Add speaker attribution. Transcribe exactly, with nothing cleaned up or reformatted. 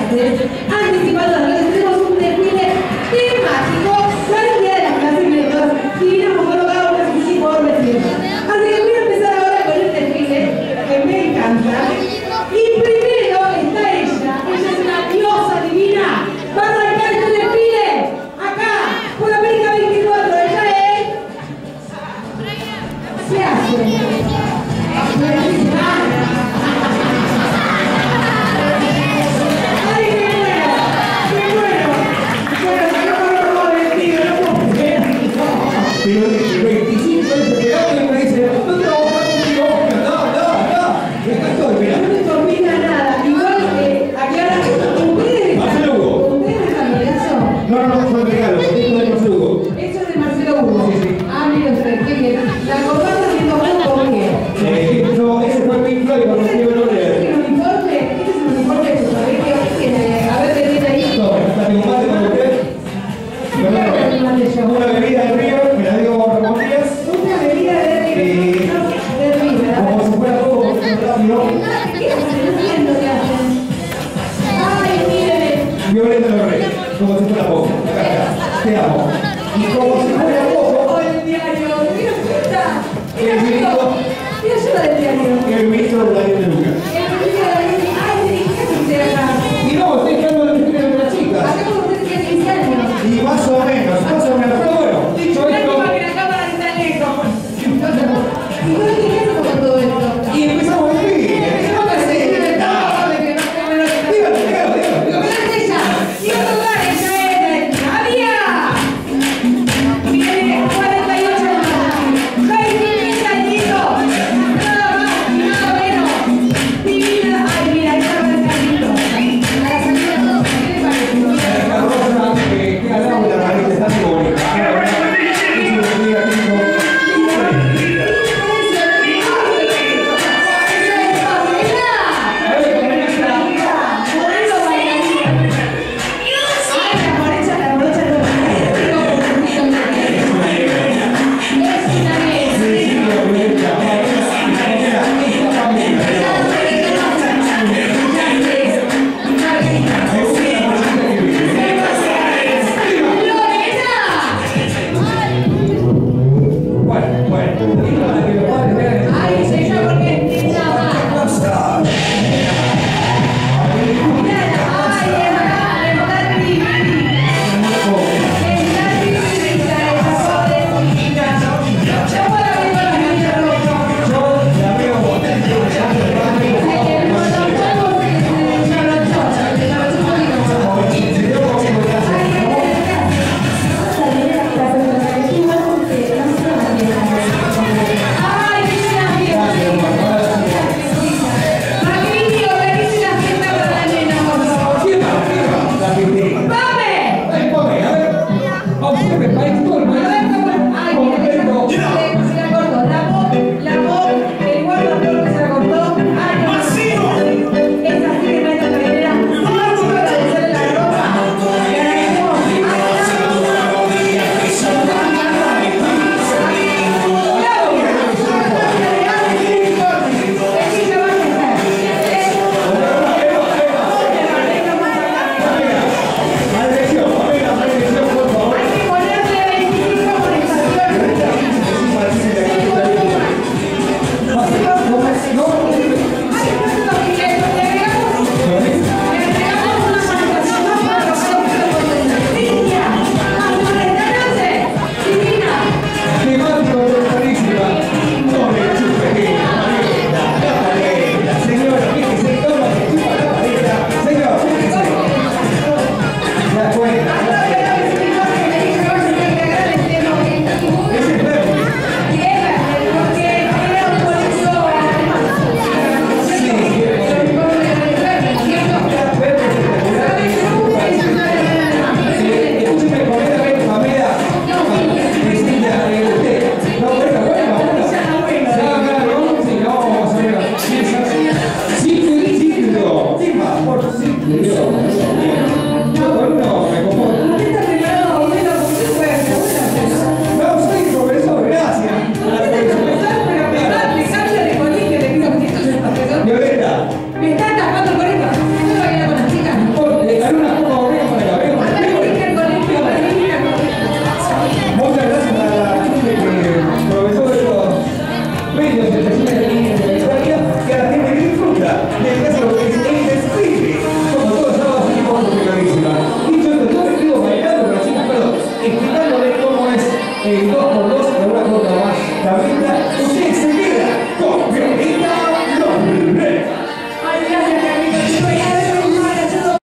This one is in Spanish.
Speaker 1: clases, anticipando las clases, tenemos un desfile temático para el día de las clases y de todas divinas monólogas que se hicieron por vestido. Así que voy a empezar ahora con el desfile, que me encanta. Y primero está ella, ella es una diosa divina. Va a arrancar este desfile acá, por América veinticuatro, ella es... ¿Qué hace?
Speaker 2: Pero el veinticinco años de edad y me dice, no trabajar contigo, no, no, no, acá estoy, mira.
Speaker 1: No me combina nada, igual que aclara, ustedes
Speaker 2: Marcelo Hugo.
Speaker 1: ¿Ustedes están de eso?
Speaker 2: No, no, no, son regalos, esto es de Marcelo Hugo.
Speaker 1: Eso es de Marcelo Hugo.
Speaker 2: Sí, sí.
Speaker 1: Ah, mire usted, qué bien. La comparsa haciendo juego con qué.
Speaker 2: Eh, no, ese fue Pink Floyd cuando
Speaker 1: ¿Ese
Speaker 2: escribió el nombre.
Speaker 1: es un uniforme? ¿Este es un uniforme de su colegio? Tiene, a ver qué tiene ahí.
Speaker 2: No, está tengo mate con usted. Una bebida de río, me la digo Ramón Díaz.
Speaker 1: Una bebida de río. De río.
Speaker 2: Como si fuera todo rápido.
Speaker 1: ¿Qué hacen? No entiendo qué hacen. Ay, miren.
Speaker 2: Violeta los Reyes, como si fuera poco. Acá, acá, te amo. Y como si fuera poco,
Speaker 1: Oh, el diario. Mira, está. Mira,
Speaker 2: el grito,
Speaker 1: mira, ayuda del diario.
Speaker 2: el grito del año de Lucas.